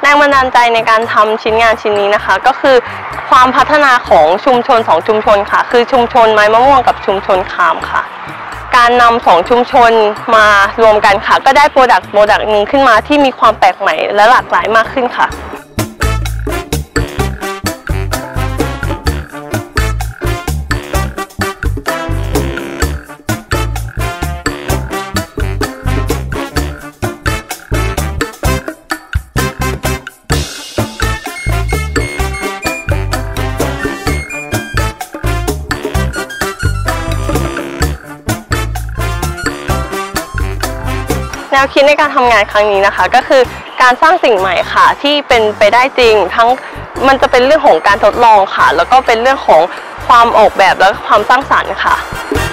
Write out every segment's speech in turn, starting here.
รงบันดาลใจในการทำชิ้นงานชิ้นนี้นะคะก็คือความพัฒนาของชุมชน2ชุมชนค่ะคือชุมชนไม้มะม่วงกับชุมชนคามค่ะการนำ2ชุมชนมารวมกันค่ะก็ได้โปรดักต์หนึ่งขึ้นมาที่มีความแปลกใหม่และหลากหลายมากขึ้นค่ะแนวคิดในการทำงานครั้งนี้นะคะก็คือการสร้างสิ่งใหม่ค่ะที่เป็นไปได้จริงทั้งมันจะเป็นเรื่องของการทดลองค่ะแล้วก็เป็นเรื่องของความออกแบบและความสร้างสรรค์ค่ะ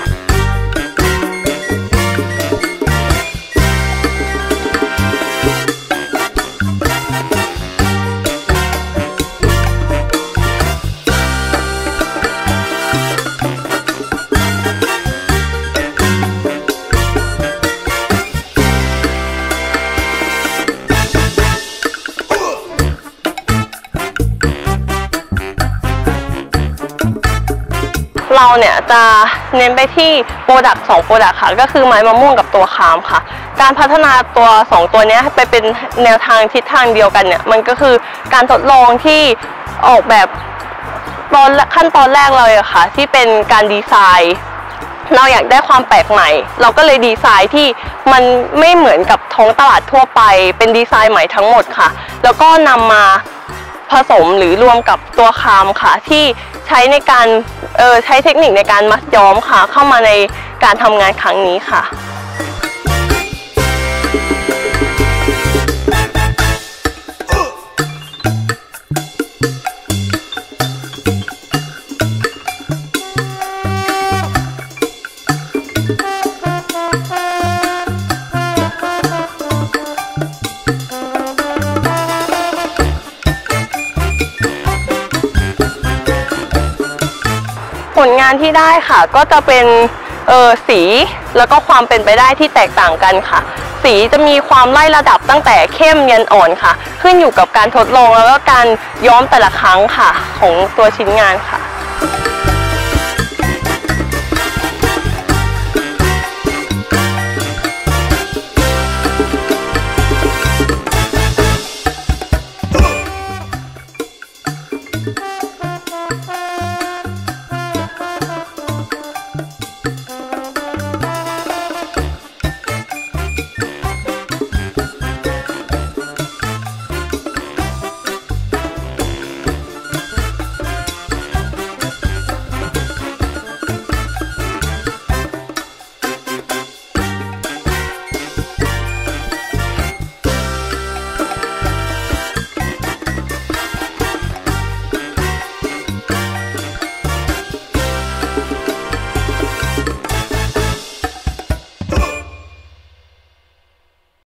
เราเนี่ยจะเน้นไปที่โปรดักต์2โปรดักต์ค่ะก็คือไม้มะม่วงกับตัวคามค่ะการพัฒนาตัว2ตัวนี้ไปเป็นแนวทางทิศทางเดียวกันเนี่ยมันก็คือการทดลองที่ออกแบบขั้นตอนแรกเลยอะค่ะที่เป็นการดีไซน์เราอยากได้ความแปลกใหม่เราก็เลยดีไซน์ที่มันไม่เหมือนกับท้องตลาดทั่วไปเป็นดีไซน์ใหม่ทั้งหมดค่ะแล้วก็นำมาผสมหรือรวมกับตัวคามค่ะที่ใช้ในการใช้เทคนิคในการมัดย้อมค่ะเข้ามาในการทำงานครั้งนี้ค่ะผลงานที่ได้ค่ะก็จะเป็นสีแล้วก็ความเป็นไปได้ที่แตกต่างกันค่ะสีจะมีความไล่ระดับตั้งแต่เข้มยันอ่อนค่ะขึ้นอยู่กับการทดลองแล้วก็การย้อมแต่ละครั้งค่ะของตัวชิ้นงานค่ะ